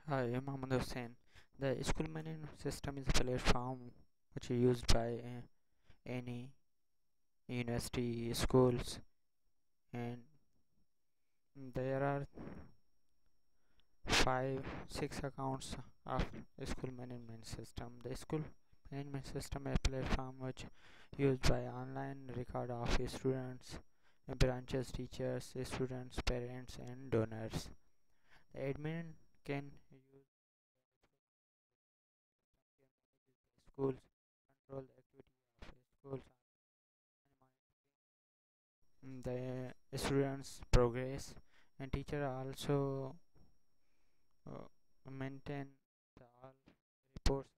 Hi, I'm Mohammed Hussain. The school management system is a platform which is used by any university, schools, and there are six accounts of school management system. The school management system is a platform which used by online record of students, branches, teachers, students, parents, and donors. The admin can use schools, control the activity of schools, the students progress, and teacher also maintain the all reports